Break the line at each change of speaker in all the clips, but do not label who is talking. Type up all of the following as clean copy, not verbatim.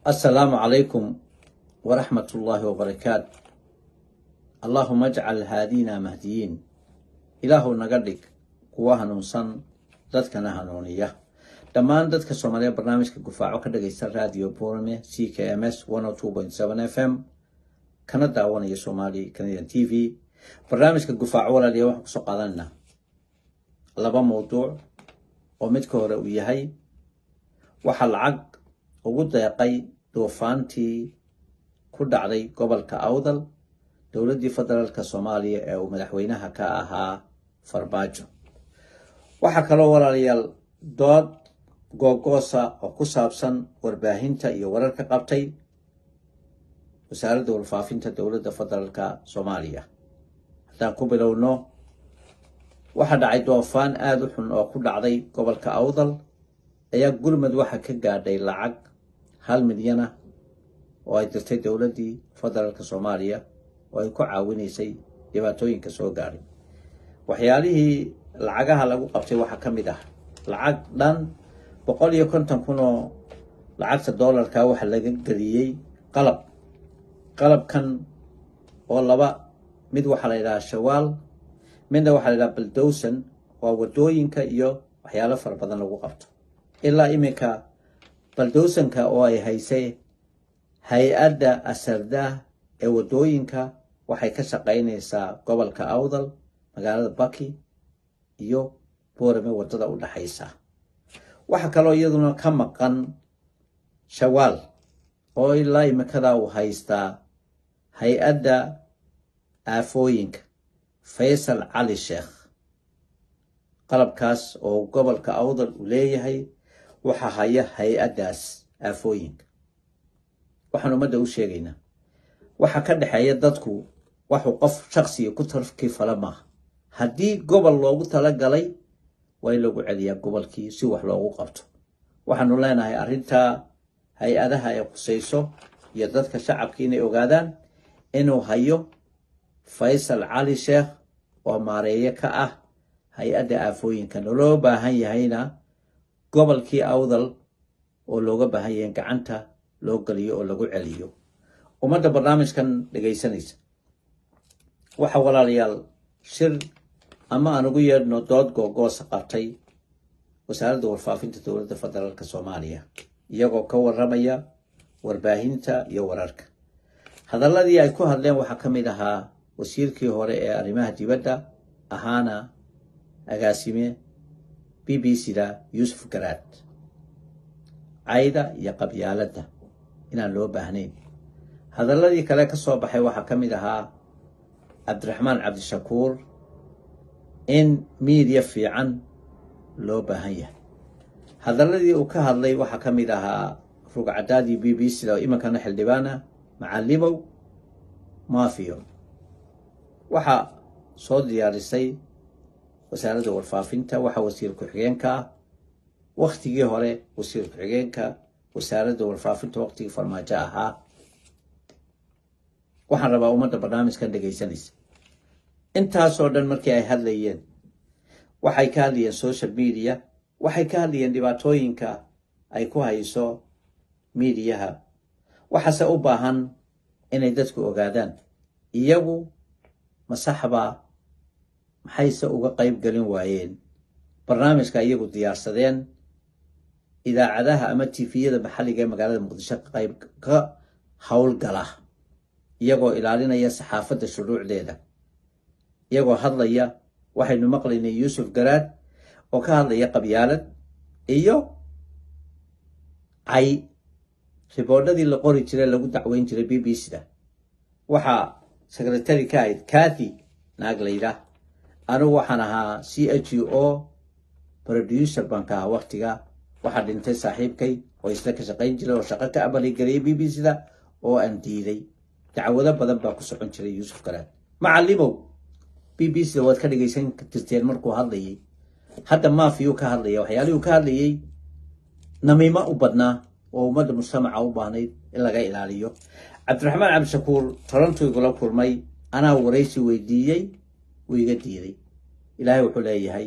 السلام عليكم ورحمة الله وبركاته. اللهم اجعل هادينا مهديين. إلهو نقدك قواه نوصن دادكنا هنونية. دمان دادك الصومالية برنامج كقفاعو كدقيس الراديو بورمي CKMS 102.7 FM كندا وانية صومالي كنديان TV. برنامج كقفاعو ولا ليوح بسوقادنا لبا موضوع ومدكو رؤيهي وحل عق وقود يقي دوفانتي كود علي قبل كأوضل دولة فدرالك الصومالية أو مدحوينها كأها فرباجو وحكا لو وراليال دود غوغوسا وكسابسا ورباهنتا يورارك قبتي وسارد والفافنتا دولة فدرالك الصومالية حتى كوبلو نو واحد عيد دوفان آدوحن أو كود علي قبل كأوضل ayaa gurmad waxa ka gaadhay lacag 1 milyan oo ay dirtay dawladii federaalka Soomaaliya oo ay ku caawinaysay dhibaatooyinka soo gaaray waxyaalihii lacagaha lagu qabtay waxa kamid ah lacag dhan 150 kun oo lacagta dollarka waxa laga galiyay qalabkan oo laba mid waxa la yiraahdaa shawaal midna waxa la yiraahdaa bulldozer waa wadooyinka iyo waxyaalo fara badan lagu qabto ilaa imika baldoosanka oo ay haysay hay-adda asarda ee wadooyinka waxay ka shaqaynaysaa gobolka Awdal magaalada Baki iyo Boorame wadada u dhaxaysa waxa kale oo iyaduna ka maqan shawaal oo ilaa imikada uu haystaa hay-adda aafooyinka Faysal Ali Sheikh qalabkaas oo gobolka Awdal u leeyahay waxa haya hay-adaas aafooyinka waxaan umada u sheegaynaa waxa ka dhaxeeya dadku wuxuu qof shakhsi ku tarfki falama hadii gobol loogu tala galay way lagu celiyaa gobolkii si wax loogu qabto waxaanu leenahay arinta hay-adaha ay qusayso iyo dadka shacabka inay ogaadaan inuu hayo Faysal Ali Sheikh oo maareeye ka ah hay-adda aafooyinka loo baahan yahayna gobolkii Awdal oo looga baahan yahay gacanta loo galiyo oo lagu celiyo umada barnaamijkan dhageysanaysa waxa walaalayaal shir ama anugu yeedno dood googoos qabtay wasaaradda warfaafinta dowladda federaalka Soomaaliya iyagoo ka waramaya warbaahinta iyo wararka hadaladii ay ku hadleen waxa kamid ahaa wasiirkii hore ee arrimaha dibadda ahaana agaasime BBC-da Yusuf Garaad ayda iyo qabyaaladda inaan loo baahnayn hadaladii kale ka soo baxay waxa kamid ahaa Abdiraxmaan Cabdishakuur in media fiican loo baahan yahay hadaladii uu ka hadlay waxa kamid ahaa rugcadaadii BBC-da imankana xildhibaana macallimow maafiyo waxa soo diyaarisay wasaaradda warfaafinta waxa wasiir ku-xigeenka waqtigii hore wasiir ku-xigeenka wasaaradda warfaafinta waqtigii farmaajo ahaa waxaan rabaa umada barnaamijkan dhageysanaysa intaas oo dhan markii ay hadlayeen waxay ka hadlayeen social media waxay ka hadlayeen dhibaatooyinka ay ku hayso meediyaha waxaase u baahan inay dadku ogaadaan iyagu masaxba maxayse uga qayb galin waayeen barnaamijka iyagu diyaarsadeen idaacadaha ama TV-yada maxalliga ee magaalada Muqdisho qayb ka hawl gala iyagoo ilaalinaya saxaafadda shuruucdeeda iyagoo hadlaya waxaynu maqlaynay Yusuf Garaad oo ka hadlaya qabyaalad iyo ay riboodadii la qori jiray lagu dacweyn jiray BBC-da waxa secretary ka ahayd Kathy Naaglayda anu waxaan ahaa CHO producer banka waqtiga waxa dhintay saaxiibkay oo isla ka shaqayn jiray oo shaqo ka abali galay BBC-da oo aan diiday dacwado badan baa ku socon jiray Yusuf Garaad macallimow BBC-da waad ka dhageysan jirteen markuu hadlayay hadda maafiyo ka hadlaya waxyaalihii ka hadlayay namiima u badnaa oo umada mujtamaca u baahnayd in laga ilaaliyo Abdiraxmaan Cabdishakuur Toronto igula kulmay anaa wareysi weydiiyay ويجا ديدي إلهي وحليهي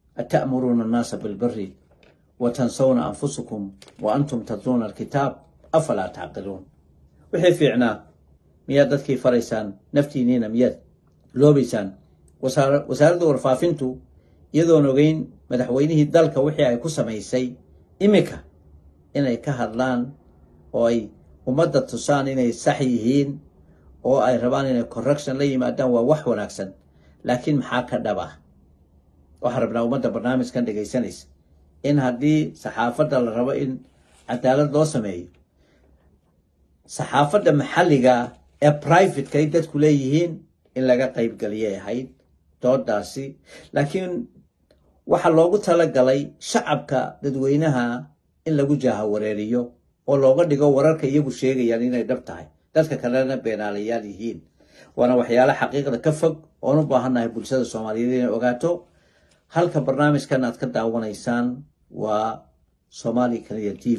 أتأمرون الناس بالبر وتنسون أنفسكم وأنتم تتلون الكتاب أفلا تعقلون وحي فيعنا مياد دادكي فريسان نفتينينا مياد لوبيسان وسارد ورفافنتو يدو نوغين مدحوينيه الدالك وحي اي كسميسي إميكا إناي كهرلان وأي ومدى تصان إناي سحيهين oo ay rabaan inay correction la yimaadaan waa wax wanaagsan laakiin maxaa ka dhaba waxa rabnaa ummadda barnaamijkan dhageysanaysa in haddii saxaafadda la rabo in cadaalad loo sameeyo saxaafadda maxalliga ee private-ka ay dadku leeyihiin in laga qayb galiyay ahayd doodaasi laakiin waxa loogu talagalay shacabka dadweynaha in lagu jaaha wareeriyo oo looga dhigo wararka iyagu sheegayaan inay dhab tahay dadka kalena beenaalayaal yihiin waana waxyaalo xaqiiqda ka fog oo u baahannahay bulshada Soomaaliyeed inay ogaato halka barnaamijkan aad ka daawanaysaan waa Somali Canadian TV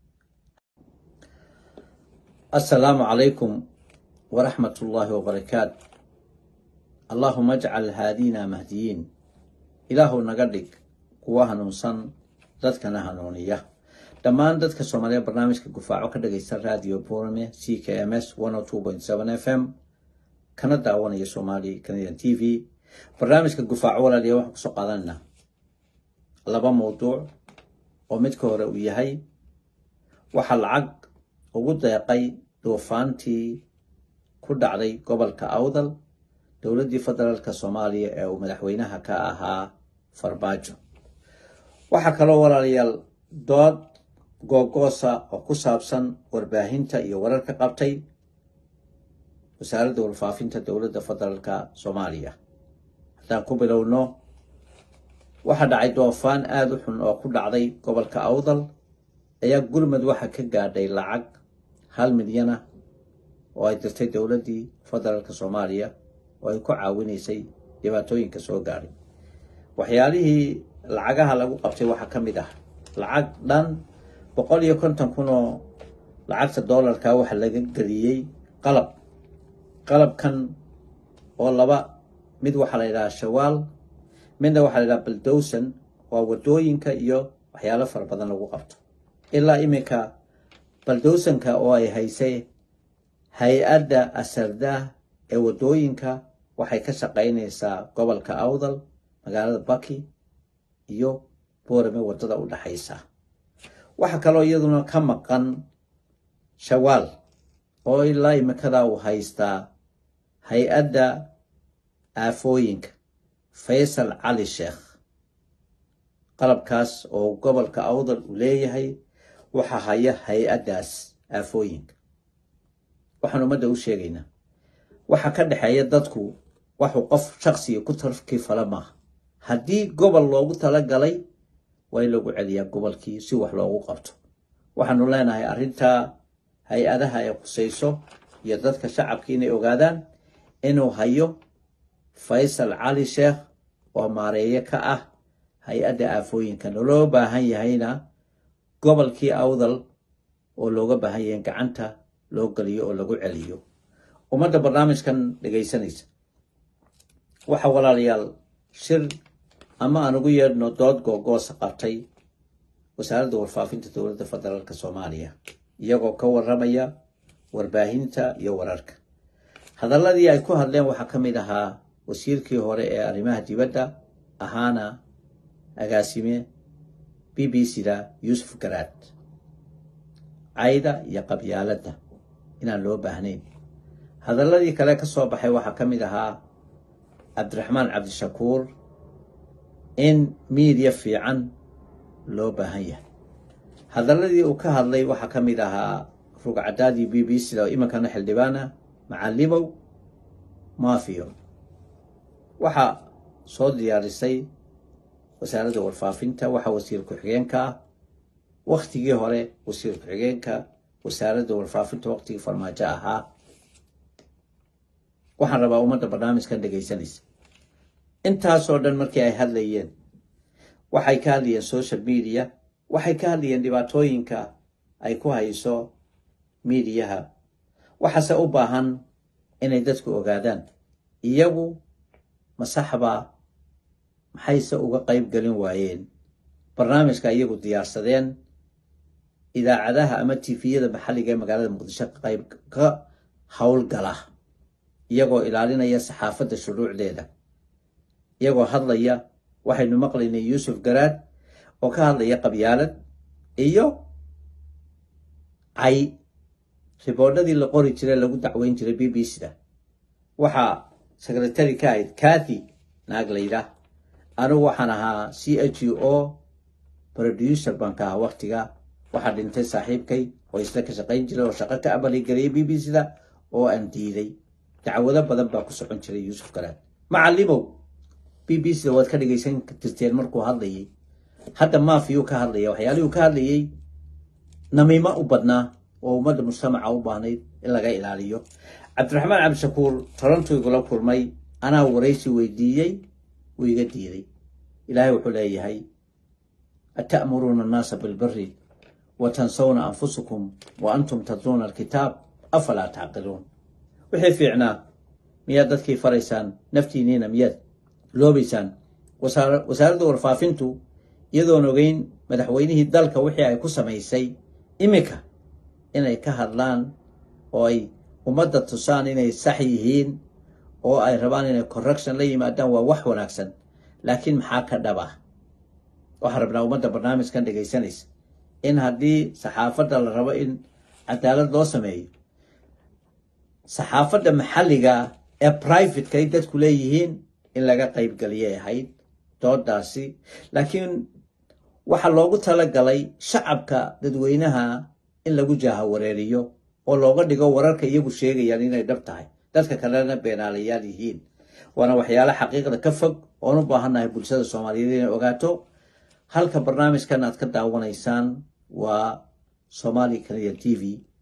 Assalamu alaykum wa rahmatullahi wa barakatuh Allahumma ij'al hadina mahdiyin Ilaahu naga dhig kuwa hanuunsan dadkana hanuuniya dhammaan dadka Soomaaliya barnaamijka gufaaco ka dhageysan radio Borome CKMS 102.7 FM kana daawanaya Somali Canadian TV barnaamijka gufaaco walaaliya waxaan ku soo qaadanaa laba mowduuc oo mid ka hore uu yahay waxa lacag ugu deeqay doofaantii ku dhacday gobolka Awdal dawladda federaalka Soomaaliya ee uu madaxweynaha ka ahaa Farmaajo waxa kale walaaliyaal dood googoosa oo ku saabsan warbaahinta iyo wararka qabtay wasaaradda warfaafinta dawladda federaalka Soomaaliya hadaan ku bilowno waxa dhacay doofaan aad u xun oo ku dhacday gobolka Awdal ayaa gurmad waxa ka gaadhay lacag 1 milyan oo ay dirtay dawladda federaalka Soomaaliya oo ay ku caawinaysay dhibaatooyinka soo gaaray waxyaalihii lacagaha lagu qabtay waxa kamid ah lacag dhan 150 kun oo lacagta dollarka waxa laga galiyay qalabkan oo laba mid waxa la yiraahdaa shawaal midna waxa la yiraahdaa bulldozer waa wadooyinka iyo waxyaalo fara badan lagu qabto ilaa imika bulldozer-ka oo ay haysay hay'adda asarda ee wadooyinka waxay ka shaqeynaysaa gobolka Awdal magaalada Baki iyo Borome wadada u dhaxaysa waxa kale oo iyaduna ka maqan shawaal oo ilaa imikada uu haystaa hay'adda aafooyinka Faysal Ali Sheikh qalabkaas oo gobolka Awdal u leeyahay waxa haya hay'addaas aafooyinka waxaan ummadda u sheegaynaa waxa ka dhaxeeya dadku waxu qof shakhsi ku tarfkii falama haddii gobol loogu talagalay way lagu celiyaa gobolkii si wax loogu qabto waxaanu leenahay arinta hay'adaha ay qusayso iyo dadka shacabka inay ogaadaan inuu hayo Faysal Ali Sheikh oo maareeye ka ah hay'adda aafooyinka loo baahan yahayna gobolkii Awdal oo looga baahan yahay gacanta loo galiyo oo lagu celiyo ummadda barnaamijkan dhageysanaysa waxa walaalayaal shir ama aan ugu yeedhno dood googoos qabtay wasaaradda warfaafinta dawladda federaalka Soomaaliya iyagoo ka waramaya warbaahinta iyo wararka hadalladii ay ku hadleen waxa kamid ahaa wasiirkii hore ee arrimaha dibadda ahaana agaasime BBC-da Yusuf Garaad ayda iyo qabyaaladda inaan loo baahnayn hadalladii kale ka soo baxay waxa kamid ahaa Abdiraxmaan Cabdishakuur in media fiican loo baahan yahay hadalladii uu ka hadlay waxa kamid ahaa rugcadaadii BBC-da oo imankana xildhibaana macallimow maafiyo waxa soo diyaarisay wasaaradda warfaafinta waxa wasiir ku-xigeenka waqtigii hore wasiir ku-xigeenka wasaaradda warfaafinta waqtigii Farmaajo ahaa waxaan rabaa ummadda barnaamijkan dhageysanaysa intaasoo dhan markii ay hadlayeen waxay ka hadlayeen social media waxay ka hadlayeen dhibaatooyinka ay ku hayso miidiyaha waxaase u baahan inay dadku ogaadaan iyagu masaxba maxayse uga qayb galin waayeen barnaamijka iyagu diyaarsadeen idaacadaha ama tifiyada maxalliga ee magaalada muqdisho qayb ka howlgala iyagoo ilaalinaya saxaafadda shuruucdeeda iyagoo hadlaya waxaynu maqlaynay yuusuf garaad oo ka hadlaya qabyaalad iyo cay riboodhadii la qori jiray lagu dacweyn jiray BBC-da waxaa secretary ka ahayd Kathy naag layidha anigu waxaan ahaa CHO producer baan ka ahaa waqtiga waxaa dhintay saaxiibkay oo isla ka shaqayn jiray oo shaqo ka abaalgeliyay BBC-da oo aan diiday dacwado badan baa ku socon jiray yuusuf garaad macallimow BBC-da waad ka dhagaysan jirteen markuu hadlayay hadda maafiyuu ka hadlaya waxyaalihuu ka hadlayay namiimo u badnaa oo ummadda mujtamaca u baahnayd in laga ilaaliyo cabdiraxmaan cabdishakuur toronto igula kulmay anaa waraysi weydiiyey wuu iga diiday ilaahay wuxuu leeyahay ata'muruuna annaasa bilbiri watansawna anfusakum wa antum tatluuna alkitaab afalaa tacqiluun wixii fiicnaa miyaad dadkii faraysaan naftiinniina miyaad loobaysaan wasaaradda warfaafintu iyadoon ogeyn madaxweynihii dalka wixii ay ku samaysay imika inay ka hadlaan oo ay ummadda tusaan inay sax yihiin oo ay rabaan inay correction la yimaadaan waa wax wanaagsan laakiin maxaa ka dhaba waxaan rabnaa ummadda barnaamijkan dhegaysanaysa in haddii saxaafadda la rabo in cadaalad loo sameeyo saxaafadda maxalliga ee privateka ay dadku leeyihiin in laga qaybgeliyay ahayd doodaasi laakiin waxaa loogu talagalay shacabka dadweynaha in lagu jaahawareeriyo oo looga dhigo wararka iyagu sheegayaan inay dhab tahay dadka kalena beenaalayaal yihiin waana waxyaalo xaqiiqda ka fog oon u baahannahay bulshada soomaaliyeed inay ogaato halka barnaamijkan aad ka daawanaysaan waa Somali Canadian TV